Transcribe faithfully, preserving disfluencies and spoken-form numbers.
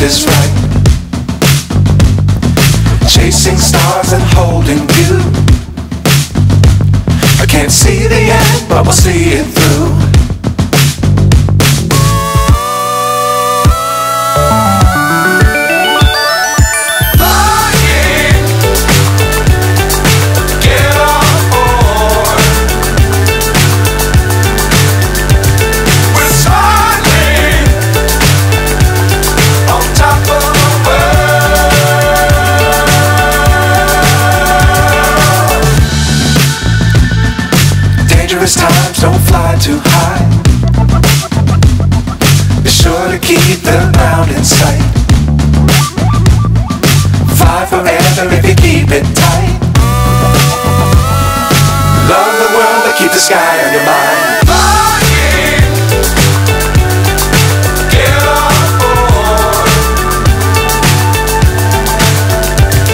is right. Chasing stars and holding you. I can't see the end, but we'll see it through. Dangerous times, don't fly too high. Be sure to keep the ground in sight. Fly forever if you keep it tight. Love the world, but keep the sky on your mind.